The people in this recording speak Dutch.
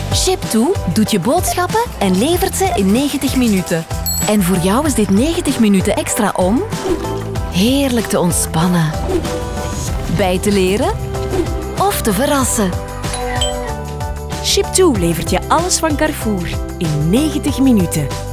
Ship2 doet je boodschappen en levert ze in 90 minuten. En voor jou is dit 90 minuten extra om heerlijk te ontspannen, bij te leren of te verrassen. Ship2 levert je alles van Carrefour in 90 minuten.